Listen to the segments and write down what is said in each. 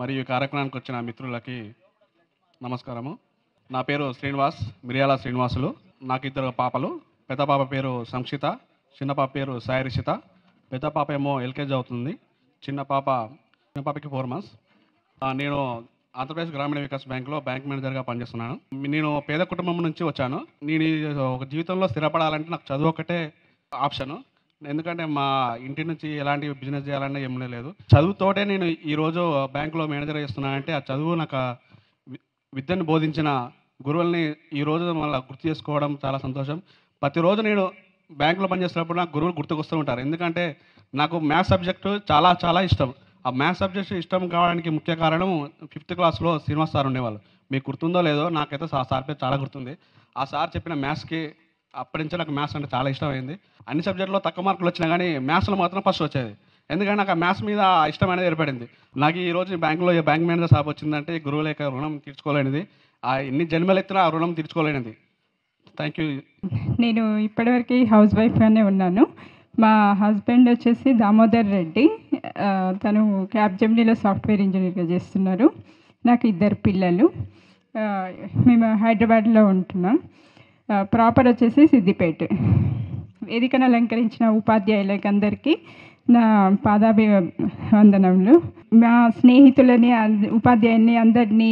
మరియు ఈ కార్యక్రమానికి వచ్చిన మిత్రులకి నమస్కారము. నా పేరు శ్రీనివాస్, మిర్యాల శ్రీనివాసులు. నాకు ఇద్దరు పాపలు. పెద్ద పాప పేరు సంక్షిత, చిన్న పాప పేరు సాయిరిషిత. పెద్ద పాప ఏమో ఎల్కేజీ అవుతుంది, చిన్న పాపకి 4 months. నేను ఆంధ్రప్రదేశ్ గ్రామీణ వికాస్ బ్యాంక్లో బ్యాంక్ మేనేజర్గా పనిచేస్తున్నాను. నేను పేద కుటుంబం నుంచి వచ్చాను. నేను ఒక జీవితంలో స్థిరపడాలంటే నాకు చదువు ఒకటే ఆప్షను. ఎందుకంటే మా ఇంటి నుంచి ఎలాంటి బిజినెస్ చేయాలన్నా ఏమీ లేదు. చదువుతోటే నేను ఈరోజు బ్యాంకులో మేనేజర్ చేస్తున్నానంటే ఆ చదువు నాకు విద్యను బోధించిన గురువుల్ని ఈరోజు మళ్ళీ గుర్తు చేసుకోవడం చాలా సంతోషం. ప్రతిరోజు నేను బ్యాంకులో పనిచేస్తున్నప్పుడు నాకు గురువులు గుర్తుకొస్తూ ఉంటారు. ఎందుకంటే నాకు మ్యాథ్స్ సబ్జెక్టు చాలా చాలా ఇష్టం. ఆ మ్యాథ్స్ సబ్జెక్ట్ ఇష్టం కావడానికి ముఖ్య కారణం 5th క్లాస్లో శ్రీనివాస్ సార్ ఉండేవాళ్ళు. మీకు గుర్తుందో లేదో, నాకైతే సార్ పేరు చాలా గుర్తుంది. ఆ సార్ చెప్పిన మ్యాథ్స్కి అప్పటి నుంచి నాకు మ్యాథ్స్ అంటే చాలా ఇష్టమైంది. అన్ని సబ్జెక్టులో తక్కువ మార్కులు వచ్చినా కానీ మ్యాథ్స్లో మాత్రం ఫస్ట్ వచ్చేది. ఎందుకంటే నాకు ఆ మ్యాథ్స్ మీద ఇష్టం అనేది ఏర్పడింది. నాకు ఈరోజు బ్యాంకులో బ్యాంక్ మేనేజర్ సాబ్ వచ్చిందంటే గురువుల యొక్క రుణం తీర్చుకోలేనిది, ఎన్ని జన్మలు ఎత్తినా ఆ రుణం తీర్చుకోలేనిది. Thank you. నేను ఇప్పటివరకు హౌస్ వైఫ్గానే ఉన్నాను. మా హస్బెండ్ వచ్చేసి దామోదర్ రెడ్డి, తను క్యాప్జెమినీలో సాఫ్ట్వేర్ ఇంజనీర్గా చేస్తున్నారు. నాకు 2 పిల్లలు. మేము హైదరాబాద్లో ఉంటున్నాం. ప్రాపర్ వచ్చేసి సిద్దిపేట. వేదికను అలంకరించిన ఉపాధ్యాయులకి అందరికీ నా పాదాభివందనములు. మా స్నేహితులని ఉపాధ్యాయుని అందరినీ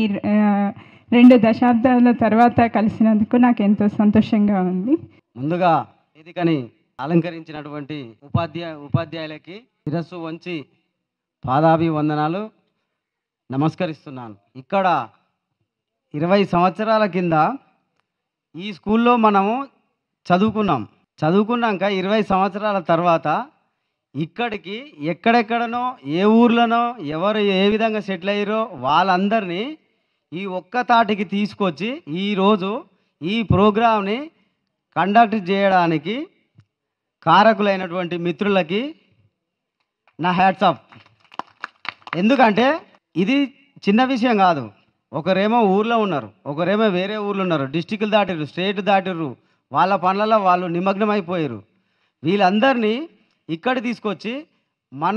2 దశాబ్దాల తర్వాత కలిసినందుకు నాకు ఎంతో సంతోషంగా ఉంది. ముందుగా వేదికని అలంకరించినటువంటి ఉపాధ్యాయులకి శిరస్సు వంచి పాదాభివందనాలు నమస్కరిస్తున్నాను. ఇక్కడ 20 సంవత్సరాల కింద ఈ స్కూల్లో మనము చదువుకున్నాక 20 సంవత్సరాల తర్వాత ఇక్కడికి ఎక్కడెక్కడనో ఏ ఊర్లోనో ఎవరు ఏ విధంగా సెటిల్ అయ్యారో వాళ్ళందరినీ ఈ ఒక్క తాటికి తీసుకొచ్చి ఈరోజు ఈ ప్రోగ్రామ్ని కండక్ట్ చేయడానికి కారకులైనటువంటి మిత్రులకి నా హ్యాట్స్ ఆఫ్. ఎందుకంటే ఇది చిన్న విషయం కాదు. ఒకరేమో ఊర్లో ఉన్నారు, ఒకరేమో వేరే ఊర్లో ఉన్నారు, డిస్టిక్లు దాటిర్రు, స్టేట్ దాటిర్రు, వాళ్ళ పనులలో వాళ్ళు నిమగ్నమైపోయారు. వీళ్ళందరినీ ఇక్కడ తీసుకొచ్చి మన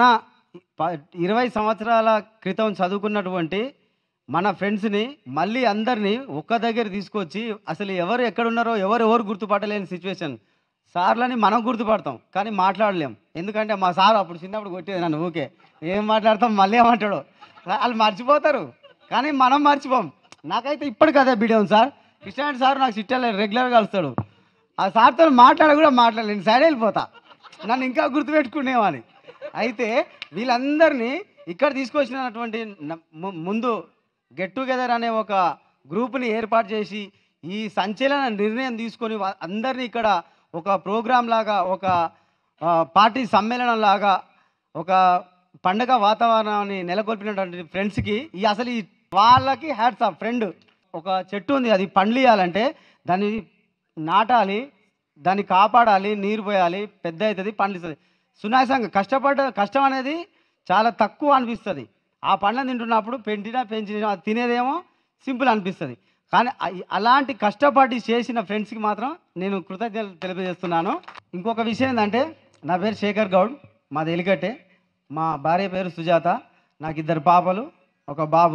20 సంవత్సరాల క్రితం చదువుకున్నటువంటి మన ఫ్రెండ్స్ని మళ్ళీ అందరినీ ఒక్క దగ్గర తీసుకొచ్చి అసలు ఎవరు ఎక్కడున్నారో ఎవరు గుర్తుపట్టలేని సిచ్యువేషన్. సార్లని మనం గుర్తుపడతాం కానీ మాట్లాడలేం. ఎందుకంటే మా సార్ అప్పుడు చిన్నప్పుడు కొట్టేది నన్ను, ఊకే ఏం మాట్లాడతాం మళ్ళీ ఏమంటాడు, వాళ్ళు మర్చిపోతారు కానీ మనం మర్చిపోం. నాకైతే ఇప్పటికి అదే బిడియం సార్. కృష్ణారెడ్డి సార్ నాకు సిట్టాలి రెగ్యులర్గా కలుస్తాడు. ఆ సార్తో మాట్లాడలేను, సైడ్ వెళ్ళిపోతా, నన్ను ఇంకా గుర్తుపెట్టుకునేవాని. అయితే వీళ్ళందరినీ ఇక్కడ తీసుకొచ్చినటువంటి ముందు గెట్ టుగెదర్ అనే ఒక గ్రూప్ని ఏర్పాటు చేసి ఈ సంచలన నిర్ణయం తీసుకొని అందరినీ ఇక్కడ ఒక ప్రోగ్రాం లాగా, ఒక పార్టీ సమ్మేళనం లాగా, ఒక పండగ వాతావరణాన్ని నెలకొల్పినటువంటి ఫ్రెండ్స్కి అసలు వాళ్ళకి హ్యాట్స్ ఆఫ్. ఫ్రెండ్ ఒక చెట్టు ఉంది, అది పండ్లు ఇవ్వాలంటే దాన్ని నాటాలి, దాన్ని కాపాడాలి, నీరు పోయాలి, పెద్ద అవుతుంది, పండిస్తుంది. సునాయాసంగా కష్టం అనేది చాలా తక్కువ అనిపిస్తుంది. ఆ పండ్లను తింటున్నప్పుడు పెంచిన తినేదేమో సింపుల్ అనిపిస్తుంది. కానీ అలాంటి కష్టపడి చేసిన ఫ్రెండ్స్కి మాత్రం నేను కృతజ్ఞతలు తెలియజేస్తున్నాను. ఇంకొక విషయం ఏంటంటే, నా పేరు శేఖర్ గౌడ్, మాది ఎలికట్టే. మా భార్య పేరు సుజాత, నాకు 2 పాపలు, ఒక బాబు.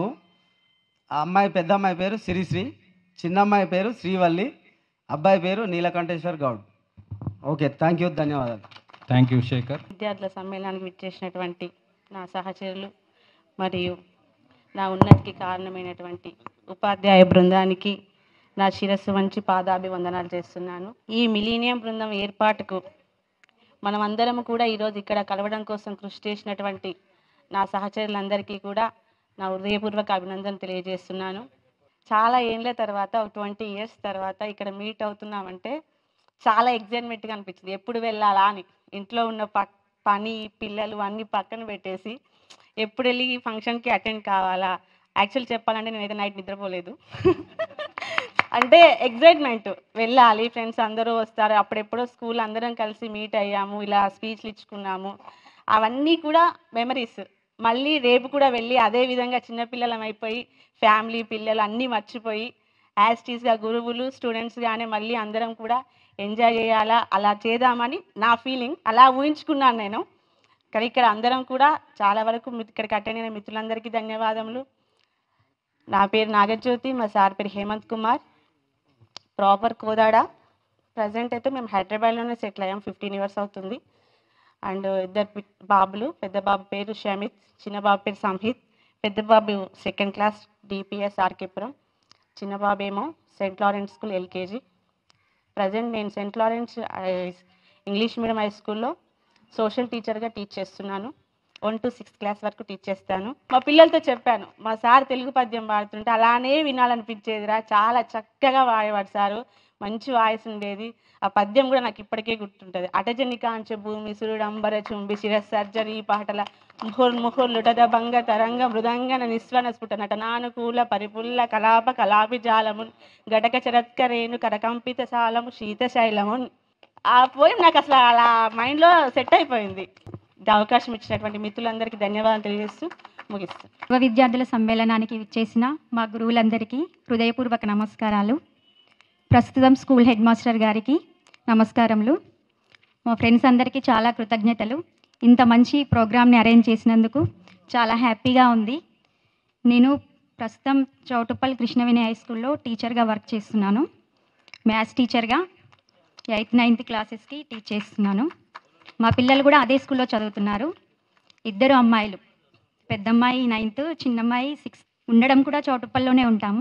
ఆ అమ్మాయి పెద్ద అమ్మాయి పేరు సిరిశ్రీ, చిన్న అమ్మాయి పేరు శ్రీవల్లి, అబ్బాయి పేరు Neelakanteshwar Goud. Okay, thank you, ధన్యవాదాలు. Thank you Shekhar. విద్యార్థుల సమ్మేళనానికి విచ్చేసినటువంటి నా సహచరులు మరియు నా ఉన్నతికి కారణమైనటువంటి ఉపాధ్యాయ బృందానికి నా శిరస్సు వంచి పాదాభివందనాలు చేస్తున్నాను. ఈ మిలీనియం బృందం ఏర్పాటుకు మనమందరం కూడా ఈరోజు ఇక్కడ కలవడం కోసం కృషి చేసినటువంటి నా సహచరులందరికీ కూడా నా హృదయపూర్వక అభినందనలు తెలియజేస్తున్నాను. చాలా ఏళ్ళ తర్వాత, 20 years తర్వాత ఇక్కడ మీట్ అవుతున్నామంటే చాలా ఎగ్జైట్మెంట్గా అనిపించింది. ఎప్పుడు వెళ్ళాలా అని ఇంట్లో ఉన్న పని పిల్లలు అన్నీ పక్కన పెట్టేసి ఎప్పుడు వెళ్ళి ఈ ఫంక్షన్కి అటెండ్ కావాలా. యాక్చువల్ చెప్పాలంటే నేనైతే నైట్ నిద్రపోలేదు. అంటే ఎగ్జైట్మెంట్, వెళ్ళాలి, ఫ్రెండ్స్ అందరూ వస్తారు, అప్పుడెప్పుడో స్కూల్ అందరం కలిసి మీట్ అయ్యాము, ఇలా స్పీచ్లు ఇచ్చుకున్నాము, అవన్నీ కూడా మెమరీస్. మళ్ళీ రేపు కూడా వెళ్ళి అదే విధంగా చిన్నపిల్లలం అయిపోయి ఫ్యామిలీ పిల్లలు అన్నీ మర్చిపోయి యాజ్ టీస్గా గురువులు స్టూడెంట్స్గానే మళ్ళీ అందరం కూడా ఎంజాయ్ చేయాలా, అలా చేద్దామని నా ఫీలింగ్. అలా ఊహించుకున్నాను నేను. కానీ ఇక్కడ అందరం కూడా చాలా వరకు ఇక్కడికి అటెండ్ అయిన మిత్రులందరికీ ధన్యవాదములు. నా పేరు నాగజ్యోతి, మా సార్ పేరు హేమంత్ కుమార్, ప్రాపర్ కోదాడ. ప్రజెంట్ అయితే మేము హైదరాబాద్లోనే సెటిల్ అయ్యాం, 15 years అవుతుంది. అండ్ ఇద్దరు బాబులు, పెద్ద బాబు పేరు షమిత్, చిన్న బాబు పేరు సంహిత్. పెద్ద బాబు 2nd class DPS ఆర్కేపురం, చిన్న బాబు ఏమో saint Lawrence school LKG. Present నేను saint Lawrence English medium high స్కూల్లో సోషల్ టీచర్గా టీచ్ చేస్తున్నాను. 1 to 6th class వరకు టీచ్ చేస్తాను. మా పిల్లలతో చెప్పాను, మా సార్ తెలుగు పద్యం పాడుతుంటే అలానే వినాలనిపించేదిరా, చాలా చక్కగా వాడేవాడు సారు, మంచి వాయిస్ ఉండేది. ఆ పద్యం కూడా నాకు ఇప్పటికే గుర్తుంటుంది. అటజని కాంచ భూమి సురుడంబర చుంబి శిరసర్జరి ఈ పాటల ముహుర్లుటద భంగ తరంగ మృదంగన నిస్వన స్ఫుట నటనానుకూల పరిపుల్ల కలాప కలాపి జాలము ఘటక చరత్కరేణు కరకంపిత సాలము శీతశైలము. ఆ పోయం నాకు అసలు అలా మైండ్లో సెట్ అయిపోయింది. అవకాశం ఇచ్చినటువంటి మిత్రులందరికీ ధన్యవాదాలు తెలియజేస్తూ ముగిస్తాను. యువ విద్యార్థుల సమ్మేళనానికి విచ్చేసిన మా గురువులందరికీ హృదయపూర్వక నమస్కారాలు. ప్రస్తుతం స్కూల్ హెడ్ మాస్టర్ గారికి నమస్కారములు. మా ఫ్రెండ్స్ అందరికీ చాలా కృతజ్ఞతలు. ఇంత మంచి ప్రోగ్రామ్ని అరేంజ్ చేసినందుకు చాలా హ్యాపీగా ఉంది. నేను ప్రస్తుతం చౌటుప్పల్ కృష్ణవేణి హై స్కూల్లో టీచర్గా వర్క్ చేస్తున్నాను. మ్యాథ్స్ టీచర్గా 8th 9th క్లాసెస్కి టీచ్ చేస్తున్నాను. మా పిల్లలు కూడా అదే స్కూల్లో చదువుతున్నారు. 2 అమ్మాయిలు, పెద్దమ్మాయి 9th, చిన్నమ్మాయి 6th. ఉండడం కూడా చౌటుప్పల్లోనే ఉంటాము.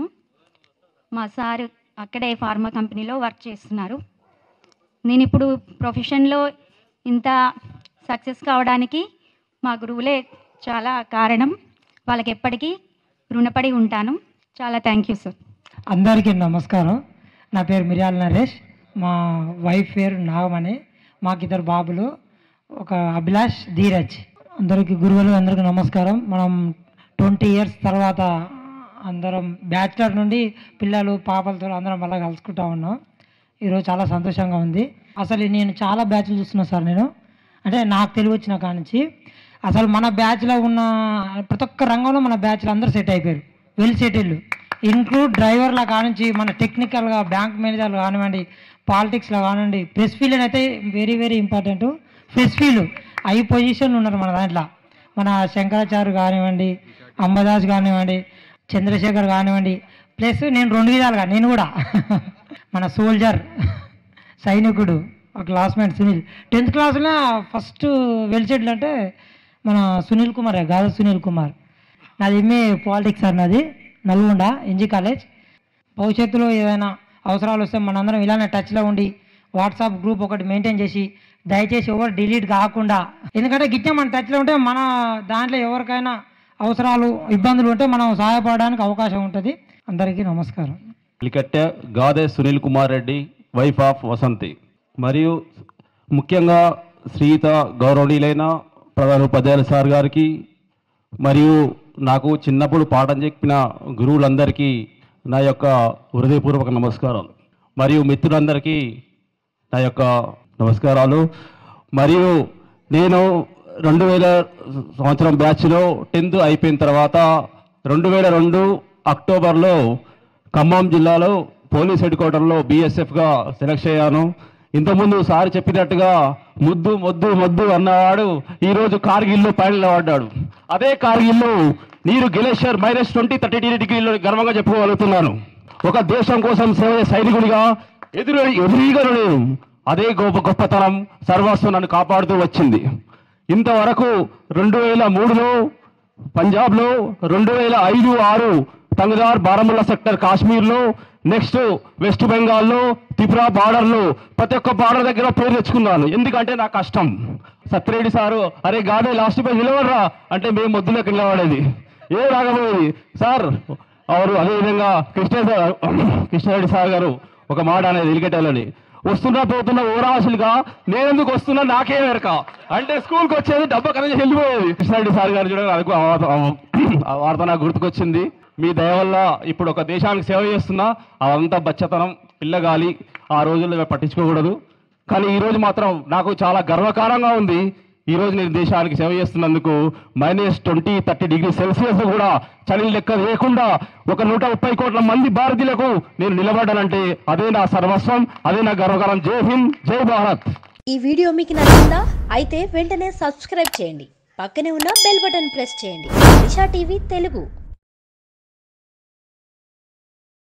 మా సారు అక్కడే ఫార్మా కంపెనీలో వర్క్ చేస్తున్నారు. నేను ఇప్పుడు ప్రొఫెషన్లో ఇంత సక్సెస్ కావడానికి మా గురువులే చాలా కారణం. వాళ్ళకి ఎప్పటికీ రుణపడి ఉంటాను. చాలా థ్యాంక్ యూ సార్. అందరికీ నమస్కారం. నా పేరు మిర్యాల నరేష్, మా వైఫ్ పేరు నాగమణి, మాకు 2 బాబులు, ఒక అభిలాష్, ధీరజ్. అందరికీ గురువులు అందరికీ నమస్కారం. మనం 20 years తర్వాత అందరం బ్యాచిలర్ నుండి పిల్లలు పాపలతో అందరం మళ్ళీ కలుసుకుంటా ఉన్నాం. ఈరోజు చాలా సంతోషంగా ఉంది. అసలు నేను చాలా బ్యాచ్లు చూస్తున్నాను సార్. నేను అంటే నాకు తెలివి వచ్చిన కానించి అసలు మన బ్యాచ్లో ఉన్న ప్రతి ఒక్క రంగంలో మన బ్యాచ్లో అందరూ సెట్ అయిపోయారు, వెల్ సెటిల్డ్. ఇంక్లూడ్ డ్రైవర్ల కానించి మన టెక్నికల్గా బ్యాంక్ మేనేజర్లు కానివ్వండి, పాలిటిక్స్లో కానివ్వండి, ప్రెస్ ఫీల్డ్ అయితే very very important. Press field high పొజిషన్లు ఉన్నారు మన దాంట్లో. మన శంకరాచార్య కానివ్వండి, అంబదాస్ కానివ్వండి, చంద్రశేఖర్ కానివ్వండి. ప్లస్ నేను 2 విధాలుగా నేను కూడా మన సోల్జర్ సైనికుడు ఒక క్లాస్మేట్ సునీల్. 10th క్లాస్లో ఫస్ట్ వెల్ సెటిల్ అంటే మన సునీల్ కుమార్, గారు సునీల్ కుమార్. నాది ఎంఏ పాలిటిక్స్ సార్, నాది నల్గొండ NG కాలేజ్. భవిష్యత్తులో ఏదైనా అవసరాలు వస్తే మనందరం ఇలానే టచ్లో ఉండి వాట్సాప్ గ్రూప్ ఒకటి మెయింటైన్ చేసి దయచేసి ఎవరు డిలీట్ కాకుండా, ఎందుకంటే గిట్ట మన టచ్లో ఉంటే మన దాంట్లో ఎవరికైనా అవసరాలు ఇబ్బందులు ఉంటే మనం సహాయపడడానికి అవకాశం ఉంటుంది. అందరికీ నమస్కారం. Ilikatte Gade Sunil Kumar Reddy, wife of Vasanthi. మరియు ముఖ్యంగా శ్రీయుత గౌరవనీయులైన ప్రధాన ఉపాధ్యాయుల సార్ గారికి మరియు నాకు చిన్నప్పుడు పాఠం చెప్పిన గురువులందరికీ నా యొక్క హృదయపూర్వక నమస్కారాలు. మరియు మిత్రులందరికీ నా యొక్క నమస్కారాలు. మరియు నేను 2000 సంవత్సరం బ్యాచ్లో 10th అయిపోయిన తర్వాత 2002 అక్టోబర్లో ఖమ్మం జిల్లాలో పోలీస్ హెడ్ క్వార్టర్లో BSFగా సెలెక్ట్ అయ్యాను. ఇంతకుముందు సార్ చెప్పినట్టుగా ముద్దు మొద్దు మొద్దు అన్నవాడు ఈరోజు కార్గిల్లో పైనపడ్డాడు. అదే కార్గిల్లో నీరు గ్లేషియర్ -20-30 degrees గర్వంగా చెప్పుకోగలుగుతున్నాను. ఒక దేశం కోసం సేవ సైనికుడిగా ఎదురీగా నేను అదే గొప్పతనం సర్వస్వం నన్ను కాపాడుతూ వచ్చింది. ఇంతవరకు 2003లో పంజాబ్లో, 2005-6 తంగదార్ బారాముల్లా సెక్టర్ కాశ్మీర్లో, నెక్స్ట్ వెస్ట్ బెంగాల్లో, త్రిపుర బార్డర్లో, ప్రతి ఒక్క బార్డర్ దగ్గర పేరు తెచ్చుకున్నాను. ఎందుకంటే నా కష్టం. సత్యరెడ్డి సారు అరే గాడే లాస్ట్ పేజ్ నిలబడరా అంటే మేము మొద్దులోకి నిలబడేది, ఏ రాకపోయేది సార్ అవరు. అదేవిధంగా కృష్ణారెడ్డి సార్ గారు ఒక మాట అనేది ఎలిగేటాలని వస్తున్నా పోతున్నా ఓరాశులుగా నేనెందుకు వస్తున్నా నాకే వెరక అంటే స్కూల్కి వచ్చేది డబ్బా కనీసం వెళ్ళిపోయేది. కృష్ణారెడ్డి సార్ గారు చూడడానికి ఆ వార్త నాకు గుర్తుకొచ్చింది. మీ దయ వల్ల ఇప్పుడు ఒక దేశానికి సేవ చేస్తున్నా, అదంతా బచ్చతనం పిల్లగాలి, ఆ రోజుల్లో పట్టించుకోకూడదు. కానీ ఈరోజు మాత్రం నాకు చాలా గర్వకారంగా ఉంది. ఈరోజు నేను దేశానికి సేవ చేస్తున్నందుకు -20-30 degrees Celsius కూడా చలి లెక్క లేకుండా ఒక 130 కోట్ల మంది భారతీయులకు నేను నిలబడ్డానంటే అదే నా సర్వస్వం, అదే నా గర్వకారం. జై హింద్, జై భారత్. ఈ వీడియో మీకు నచ్చిందా? అయితే వెంటనే సబ్స్క్రైబ్ చేయండి. పక్కనే ఉన్న బెల్ బటన్ ప్రెస్ చేయండి. దిశా టీవీ తెలుగు.